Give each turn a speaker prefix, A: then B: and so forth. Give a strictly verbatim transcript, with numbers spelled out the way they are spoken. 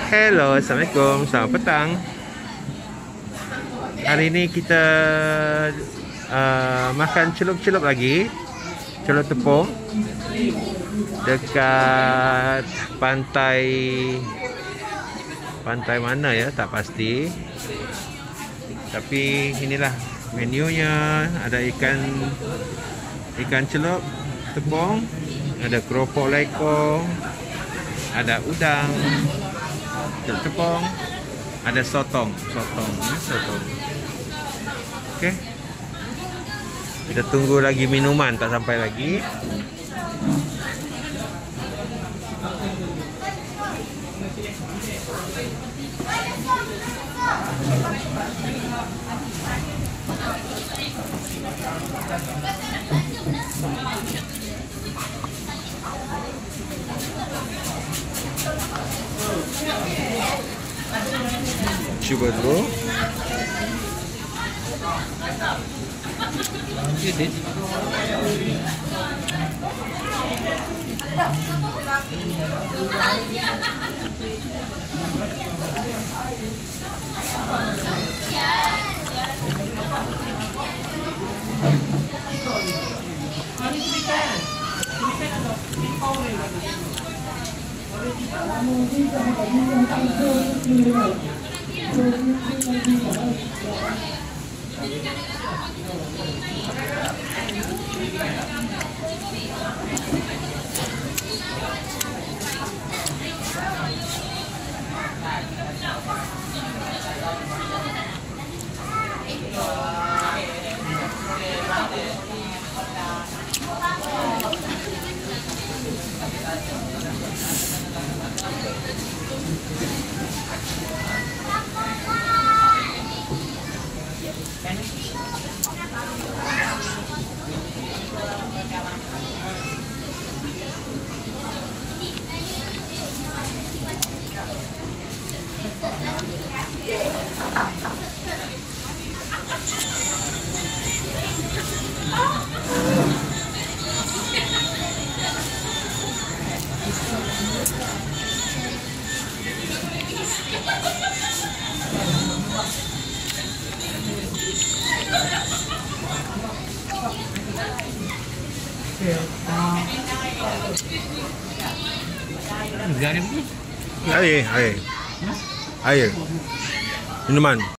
A: Hello, Assalamualaikum, selamat petang. Hari ini kita uh, makan celup-celup lagi, celup tepung dekat pantai. Pantai mana ya, tak pasti. Tapi inilah menunya. Ada ikan ikan celup tepung, ada keropok leko, ada udang, celup tepung, ada sotong, sotong, ya, sotong. Okey. Kita tunggu lagi minuman, tak sampai lagi. Cuba dulu. Ini. Air, air, air, minuman.